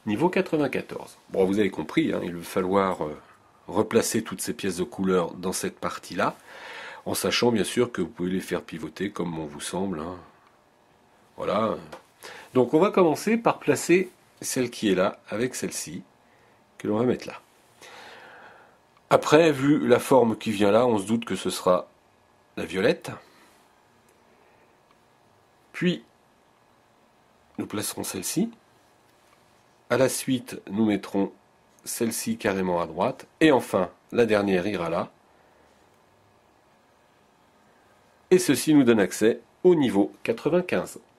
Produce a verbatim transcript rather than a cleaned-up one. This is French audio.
niveau quatre-vingt-quatorze. Bon, vous avez compris, hein, il va falloir euh, replacer toutes ces pièces de couleur dans cette partie-là, en sachant bien sûr que vous pouvez les faire pivoter comme bon vous semble. Hein. Voilà. Donc on va commencer par placer celle qui est là avec celle-ci, que l'on va mettre là. Après, vu la forme qui vient là, on se doute que ce sera la violette. Puis, nous placerons celle-ci. À la suite, nous mettrons celle-ci carrément à droite. Et enfin, la dernière ira là. Et ceci nous donne accès au niveau quatre-vingt-quinze.